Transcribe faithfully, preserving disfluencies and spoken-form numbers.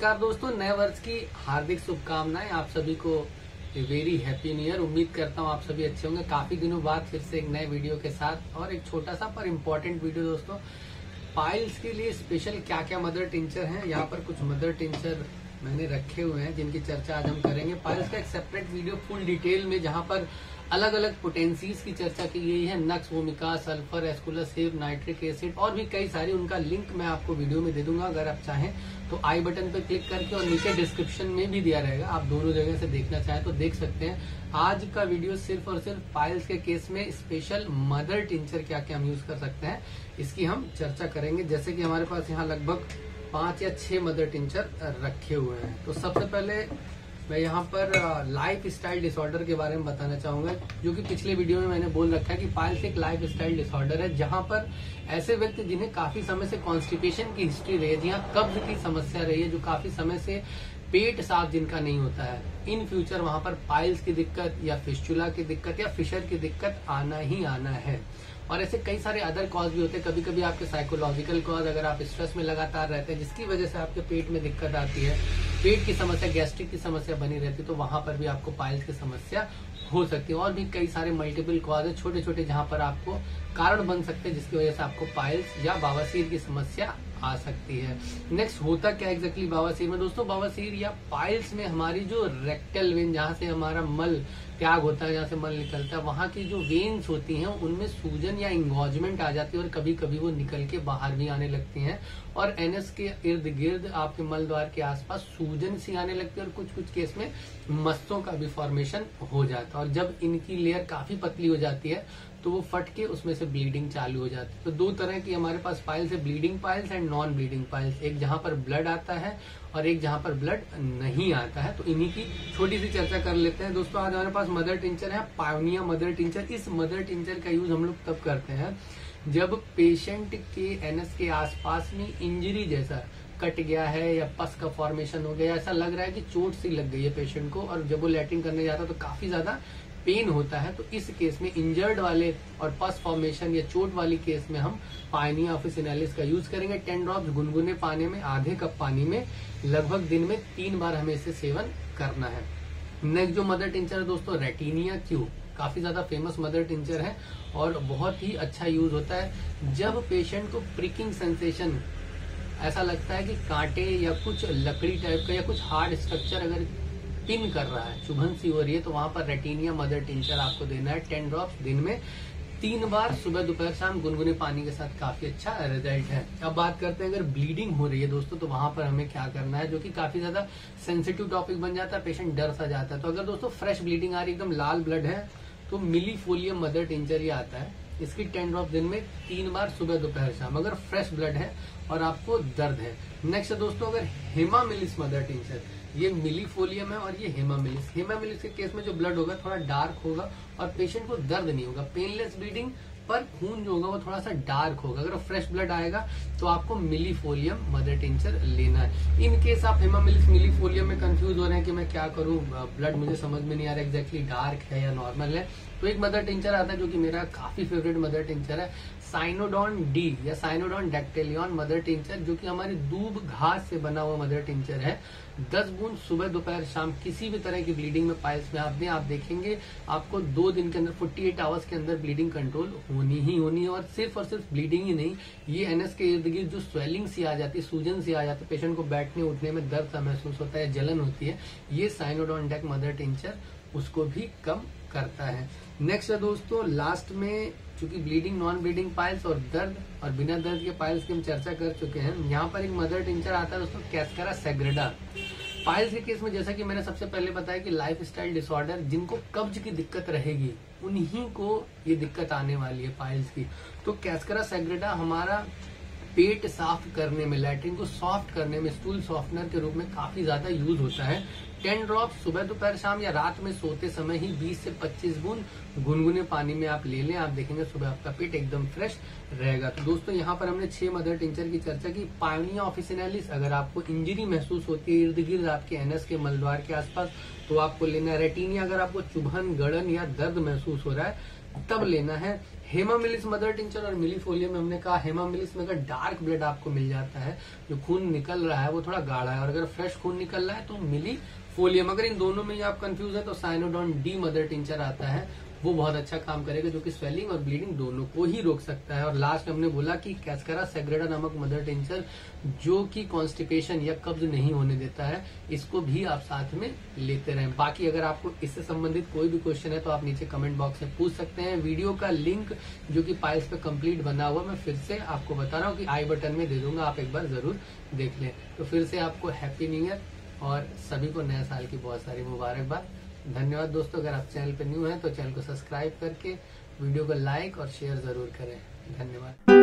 नमस्कार दोस्तों, नए वर्ष की हार्दिक शुभकामनाएं आप सभी को। Very happy new year. उम्मीद करता हूं आप सभी अच्छे होंगे। काफी दिनों बाद फिर से एक नए वीडियो के साथ और एक छोटा सा पर इम्पोर्टेंट वीडियो दोस्तों। पाइल्स के लिए स्पेशल क्या क्या मदर टिंचर हैं, यहाँ पर कुछ मदर टिंचर मैंने रखे हुए हैं जिनकी चर्चा आज हम करेंगे। पाइल्स का एक सेपरेट वीडियो फुल डिटेल में जहाँ पर अलग अलग पोटेंसीज की चर्चा की गई है, nux, vomica, sulphur, aesculus hep, nitric acid और भी कई सारी। उनका लिंक मैं आपको वीडियो में दे दूंगा, अगर आप चाहें तो आई बटन पर क्लिक करके, और नीचे डिस्क्रिप्शन में भी दिया रहेगा, आप दोनों जगह से देखना चाहें तो देख सकते हैं। आज का वीडियो सिर्फ और सिर्फ पाइल्स के केस में स्पेशल मदर टिंचर क्या क्या हम यूज कर सकते हैं इसकी हम चर्चा करेंगे। जैसे कि हमारे पास यहाँ लगभग पांच या छह मदर टिंचर रखे हुए हैं। तो सबसे पहले मैं यहाँ पर लाइफ स्टाइल डिसऑर्डर के बारे में बताना चाहूंगा, जो कि पिछले वीडियो में मैंने बोल रखा है कि पाइल्स एक लाइफ स्टाइल डिसऑर्डर है, जहाँ पर ऐसे व्यक्ति जिन्हें काफी समय से कॉन्स्टिपेशन की हिस्ट्री रही है, जहाँ कब्ज की समस्या रही है, जो काफी समय से पेट साफ जिनका नहीं होता है, इन फ्यूचर वहां पर पाइल्स की दिक्कत या फिस्टुला की दिक्कत या फिशर की दिक्कत आना ही आना है। और ऐसे कई सारे अदर कॉज भी होते हैं। कभी कभी आपके साइकोलॉजिकल कॉज, अगर आप स्ट्रेस में लगातार रहते हैं जिसकी वजह से आपके पेट में दिक्कत आती है, पेट की समस्या, गैस्ट्रिक की समस्या बनी रहती है, तो वहां पर भी आपको पाइल्स की समस्या हो सकती है। और भी कई सारे मल्टीपल कॉज है छोटे छोटे, जहां पर आपको कारण बन सकते हैं जिसकी वजह से आपको पाइल्स या बवासीर की समस्या आ सकती है। नेक्स्ट होता क्या एग्जैक्टली बवासीर में दोस्तों? बवासीर या पाइल्स में हमारी जो रेक्टल वेन, जहां से हमारा मल त्याग होता है, जहां से मल निकलता है, वहां की जो वेन्स होती हैं उनमें सूजन या इंगॉजमेंट आ जाती है, और कभी कभी वो निकल के बाहर भी आने लगती हैं। और एनएस के इर्द गिर्द आपके मल द्वार के आसपास सूजन सी आने लगती है, और कुछ कुछ केस में मस्तों का भी फॉर्मेशन हो जाता है। और जब इनकी लेयर काफी पतली हो जाती है तो वो फट के उसमें से ब्लीडिंग चालू हो जाती है। तो दो तरह की हमारे पास पाइल्स है, bleeding piles and non bleeding piles. एक जहां पर ब्लड आता है और एक जहां पर ब्लड नहीं आता है। तो इन्हीं की छोटी सी चर्चा कर लेते हैं दोस्तों। आज हमारे पास मदर टिंचर है, पायोनिया मदर टिंचर। इस मदर टिंचर का यूज हम लोग तब करते हैं जब पेशेंट के एनएस के आसपास में इंजरी जैसा कट गया है या पस का फॉर्मेशन हो गया, ऐसा लग रहा है कि चोट सी लग गई है पेशेंट को, और जब वो लैट्रिन करने जाता है तो काफी ज्यादा पेन होता है। तो इस केस में इंजर्ड वाले और पस फॉर्मेशन या चोट वाली केस में हम पायोनिया ऑफिसिनालिस का यूज करेंगे। टेन ड्रॉप्स गुनगुने पानी में, आधे कप पानी में लगभग दिन में तीन बार हमें इसे सेवन करना है। नेक्स्ट जो मदर टिंचर है दोस्तों, रेटिनिया क्यू, काफी ज्यादा फेमस मदर टिंचर है और बहुत ही अच्छा यूज होता है जब पेशेंट को प्रिकिंग सेंसेशन, ऐसा लगता है कि कांटे या कुछ लकड़ी टाइप का या कुछ हार्ड स्ट्रक्चर अगर पिन कर रहा है, चुभन सी हो रही है, तो वहां पर रेटिनिया मदर टिंचर आपको देना है। टेन ड्रॉप्स दिन में तीन बार, सुबह दोपहर शाम, गुनगुने पानी के साथ। काफी अच्छा रिजल्ट है। अब बात करते हैं अगर ब्लीडिंग हो रही है दोस्तों, तो वहां पर हमें क्या करना है, जो कि काफी ज्यादा सेंसिटिव टॉपिक बन जाता है, पेशेंट डर सा जाता है। तो अगर दोस्तों फ्रेश ब्लीडिंग आ रही है, एकदम लाल ब्लड है, तो मिलीफोलियम मदर टिंचर ही आता है। इसकी टेन ड्रॉप दिन में तीन बार, सुबह दोपहर शाम, अगर फ्रेश ब्लड है और आपको दर्द है। नेक्स्ट दोस्तों, अगर हेमामिलिस मदर टिंचर, ये मिलीफोलियम है और ये हेमामिलिस। हेमामिलिस के केस में जो ब्लड होगा थोड़ा डार्क होगा और पेशेंट को दर्द नहीं होगा, पेनलेस ब्लीडिंग, पर खून जो होगा वो थोड़ा सा डार्क होगा। अगर फ्रेश ब्लड आएगा तो आपको मिलीफोलियम मदर टिंचर लेना है। इन केस आप हेमामिलिस मिलीफोलियम में कंफ्यूज हो रहे हैं कि मैं क्या करूं, ब्लड मुझे समझ में नहीं आ रहा एग्जैक्टली डार्क है या नॉर्मल है, तो एक मदर टिंचर आता है जो कि मेरा काफी फेवरेट मदर टिंचर है, साइनोडॉन डी या साइनोडॉन डैक्टेलियन मदर टिंचर, जो कि हमारी दूब घास से बना हुआ मदर टिंचर है। दस बूंद सुबह दोपहर शाम, किसी भी तरह की ब्लीडिंग में पाइल्स में आप दें, आप देखेंगे आपको दो दिन के अंदर, अड़तालीस आवर्स के अंदर ब्लीडिंग कंट्रोल होनी ही होनी है। और सिर्फ और सिर्फ ब्लीडिंग ही नहीं, ये एनएस के इर्द गिर्द जो स्वेलिंग सी आ जाती है, सूजन सी आ जाती है, पेशेंट को बैठने उठने में दर्द सा महसूस होता है, जलन होती है, ये साइनोडॉन डैक मदर टिंचर उसको भी कम करता है। नेक्स्ट है दोस्तों, लास्ट में, चूंकि ब्लीडिंग, नॉन ब्लीडिंग पाइल्स और दर्द और बिना दर्द के पाइल्स की हम चर्चा कर चुके हैं, यहाँ पर एक मदर टिंचर आता है दोस्तों, कैस्कारा सैग्रेडा। पाइल्स के केस में जैसा कि मैंने सबसे पहले बताया कि लाइफ स्टाइल डिसऑर्डर, जिनको कब्ज की दिक्कत रहेगी उन्हीं को ये दिक्कत आने वाली है पाइल्स की। तो कैस्कारा सैग्रेडा हमारा पेट साफ करने में, लैट्रिन को सॉफ्ट करने में, स्टूल सॉफ्टनर के रूप में काफी ज्यादा यूज होता है। टेन ड्रॉप सुबह दोपहर शाम या रात में सोते समय ही बीस से पच्चीस बूंद गुनगुने पानी में आप ले लें, आप देखेंगे सुबह आपका पेट एकदम फ्रेश रहेगा। तो दोस्तों यहाँ पर हमने छह मदर टिंचर की चर्चा की। पायोनिया ऑफिसिनालिस, अगर आपको इंजरी महसूस होती है इर्द गिर्द आपके एनएस के मलद्वार के आसपास, तो आपको लेना है। रेटिनिया, अगर आपको चुभन, गड़न या दर्द महसूस हो रहा है तब लेना है। हेमामिलिस मदर टिंचर और मिलीफोलियम में हमने कहा हेमामिलिस में अगर डार्क ब्लड आपको मिल जाता है, जो खून निकल रहा है वो थोड़ा गाढ़ा है, और अगर फ्रेश खून निकल रहा है तो मिलीफोलियम। अगर इन दोनों में आप कंफ्यूज है तो साइनोडॉन डी मदर टिंचर आता है, वो बहुत अच्छा काम करेगा, जो कि स्वेलिंग और ब्लीडिंग दोनों को ही रोक सकता है। और लास्ट हमने बोला कि कैस्करा सेग्रेडा नामक मदर टिंचर, जो कि कॉन्स्टिपेशन या कब्ज नहीं होने देता है, इसको भी आप साथ में लेते रहें। बाकी अगर आपको इससे संबंधित कोई भी क्वेश्चन है तो आप नीचे कमेंट बॉक्स में पूछ सकते हैं। वीडियो का लिंक जो कि पाइल्स पे कंप्लीट बना हुआ, मैं फिर से आपको बता रहा हूँ कि आई बटन में दे दूंगा, आप एक बार जरूर देख लें। तो फिर से आपको हैप्पी न्यू ईयर और सभी को नए साल की बहुत सारी मुबारकबाद। धन्यवाद दोस्तों। अगर आप चैनल पर न्यू हैं तो चैनल को सब्सक्राइब करके वीडियो को लाइक और शेयर जरूर करें। धन्यवाद।